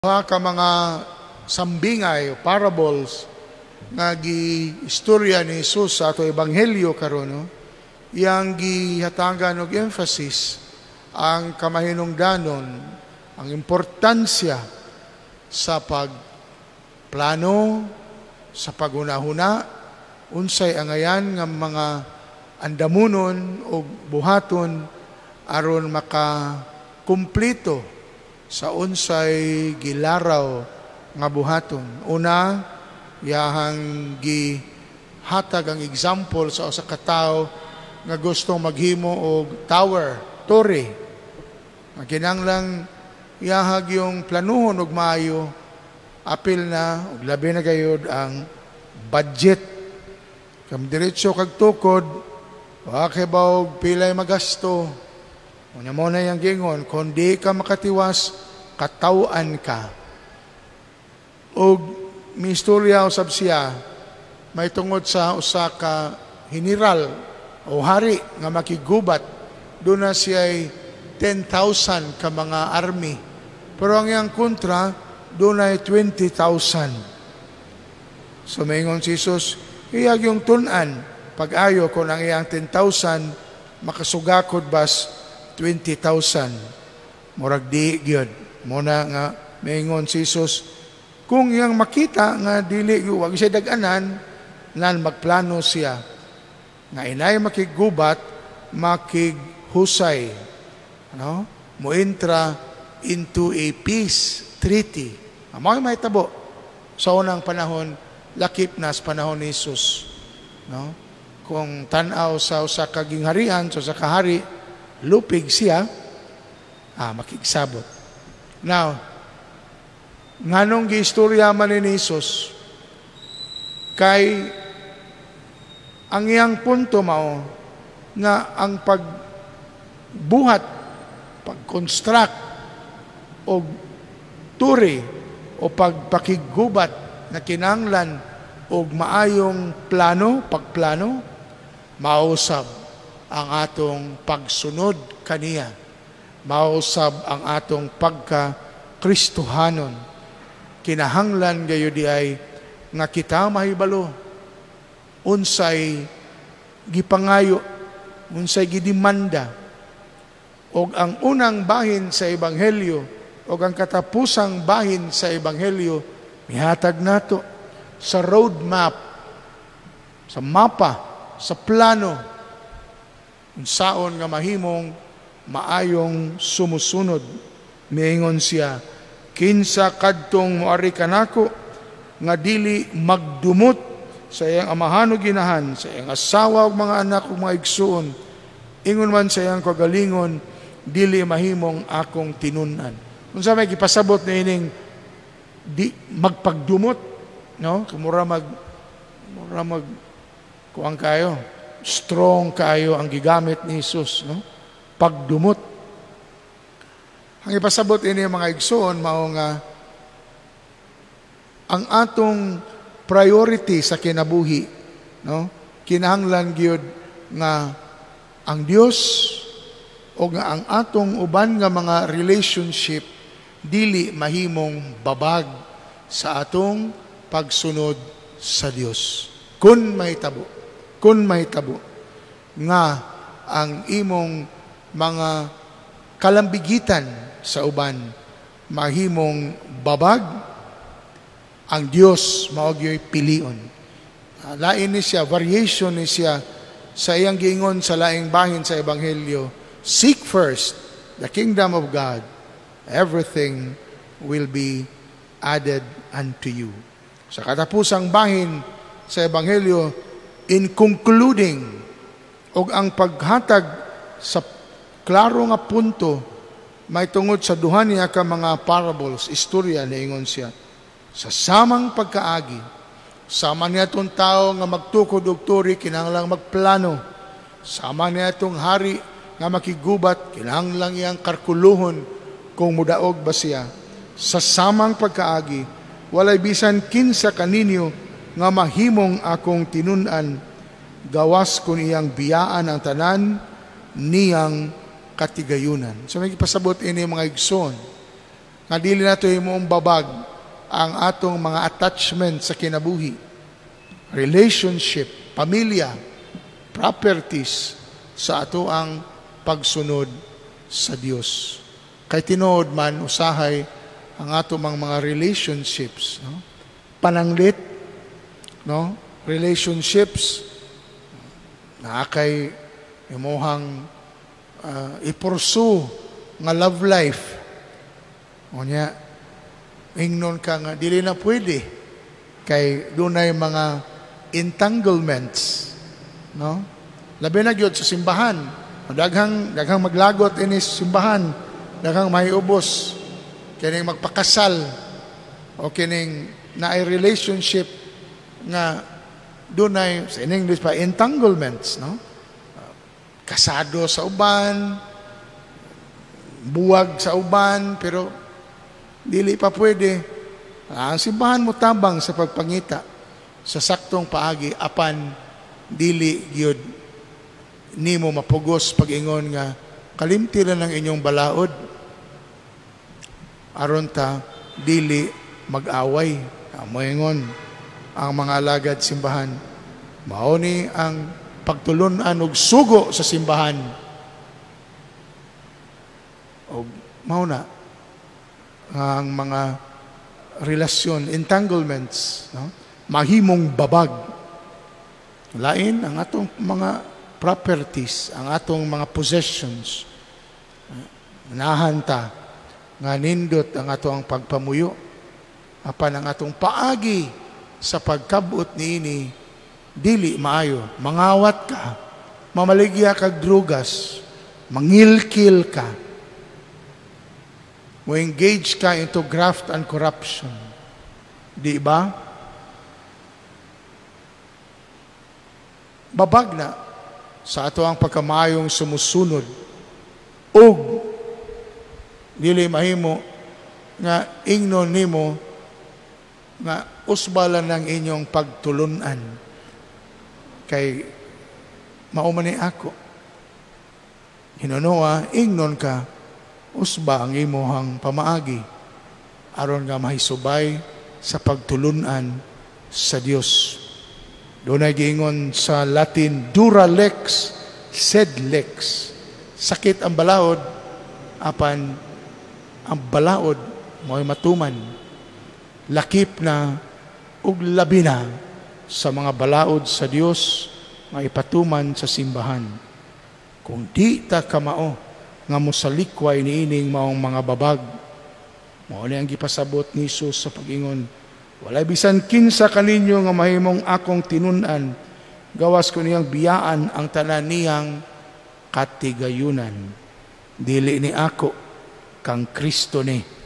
Ka mga sambingay o parables nga gi-istorya ni Jesus sa ato ebanghelyo karon, no? Iyang gihatagan og emphasis ang kamahinungdanon, ang importansya sa pagplano, sa pagunahuna, unsay angayan nga mga andamunon o buhaton aron makakumplito sa unsay gilaraw nga buhaton. Una, yahang gihatag ang example sa usa ka tawo nga gustong maghimo og tower, tore. Kinahanglan yahag yung planuhon og maayo, apil na og labi na gayud ang budget. Kam diretso kag tukod, wa kay ba og pilay magasto. Una mo na yung gingon, kung di ka makatiwas, katawan ka. O mistorya usab siya, may tungod sa usa ka general o hari nga makigubat, doon na siya ay 10,000 ka mga army. Pero ang iyang kontra, doon ay 20,000. So maingon si Jesus, iyag yung tunan, pag-ayo kung ang iyang 10,000, makasugakod bas 20,000. Murag di gyud. Muna nga maingon si Jesus, kung iyang makita nga dili wag siya dag-anan, nan magplano siya nga inay makigubat, makighusay, no? Moentra into a peace treaty. Amo may tabo sa unang panahon, lakip na sa panahon ni Jesus, no? Kung tan-aw sa usa ka gingharian, sa usa ka hari, lupig siya, makigsabot. Now, nganong giistorya man ni Jesus, kay ang iyang punto mao, nga ang pagbuhat, pag-construct, o turi, o pagpakigubat, na kinahanglan, o maayong plano, pagplano, mausab ang atong pagsunod kaniya. Mausab ang atong pagka-Kristohanon. Kinahanglan gayo di ay nga kita mahibalo unsay gipangayo, unsay gidimanda, og ang unang bahin sa ebanghelyo og ang katapusang bahin sa ebanghelyo mihatag nato sa roadmap, sa mapa, sa plano, unsaon nga mahimong maayong sumusunod. Miingon siya, kinsa kadtong moari kanako nga dili magdumot sa iyang amahan o ginahan, sa iyang asawa o mga anak o mga igsuon, ingon man sa iyang kagalingon, dili mahimong akong tinunan. Kung sa may gipasabot na ining di magpagdumot, no? Kumura kuang kayo, strong kayo ang gigamit ni Jesus, no? Pagdumot. Ang ipasabot ini mga igsoon mao nga ang atong priority sa kinabuhi, no? Kinahanglan gyud nga ang Dios o nga ang atong uban nga mga relationship dili mahimong babag sa atong pagsunod sa Dios. Kun mahitabo nga ang imong mga kalambigitan sa uban mahimong babag, ang Dios mao gyud pilion. Lain ni siya, variation ni siya sa iyang giingon sa laing bahin sa ebanghelyo, seek first the kingdom of God, everything will be added unto you. Sa katapusang bahin sa ebanghelyo, in concluding og ang paghatag sa klaro nga punto, may tungod sa duha niya ka mga parables, istorya niingon siya, sa samang pagkaagi, sama niya itong tao nga magtukod og turi, kinahanglang magplano, sama niya itong hari nga makigubat, kinahanglang iyang karkuluhon kung mudaog ba siya. Sa samang pagkaagi, walay bisan kinsa kaninyo nga mahimong akong tinunan, gawas kun iyang biyaan ang tanan niyang katigayunan. So may pasabot ini mga igsoon nga dili nato himoong babag ang atong mga attachment sa kinabuhi, relationship, pamilya, properties sa ato ang pagsunod sa Dios. Kay tinuod man usahay ang ato mga relationships, no? Pananglit, no? Relationships na kay imuhang ipursu nga love life. Unya, ingnon ka nga, dili na pwede. Kay dunay mga entanglements. No? Labi na gyud sa simbahan. Daghang maglagot inis simbahan. Daghang maiubos. Kining magpakasal. O kining naay relationship nga dunay, sa English pa, entanglements. No? Kasado sa uban, buwag sa uban, pero dili pa pwede. Ang simbahan mo tabang sa pagpangita sa saktong paagi apan dili gyud nimo mapugos pag-ingon nga kalimti lang ang inyong balaod aron ta dili mag-away. Moingon ang mga alagad simbahan, mao ni ang pagtulunan og sugo sa simbahan. O mao na ang mga relasyon, entanglements, no? Mahimong babag. Lain ang atong mga properties, ang atong mga possessions. Nahanta nga nindot ang atong pagpamuyo. Apan ang atong paagi sa pagkabot niini dili maayo. Mangawat ka, mamaligya kag drugas, mangilkil ka, mo engage ka into graft and corruption. Di ba? Babag na sa ato ang pagkamayong sumusunod. Og dili mahimo nga ingnon nimo nga usbalan ng inyong pagtulunan. Kay mauman ni ako. Hinunoa, ingnon ka, usba ang imuhang pamaagi aron nga mahisubay sa pagtulunan sa Dios. Doon ay giingon sa Latin, dura lex sed lex. Sakit ang balaod, apan ang balaod mo'y matuman. Lakip na ug labi na sa mga balaod sa Dios nga ipatuman sa simbahan. Kung di ta kamao nga mosalikway niining maong mga babag, mao ni ang gipasabot ni Jesus sa pag-ingon, walay bisan kinsa kaninyo nga mahimong akong tinun-an, gawas ko niyang biyaan ang tanan niyang katigayunan. Dili ni ako kang Kristo ni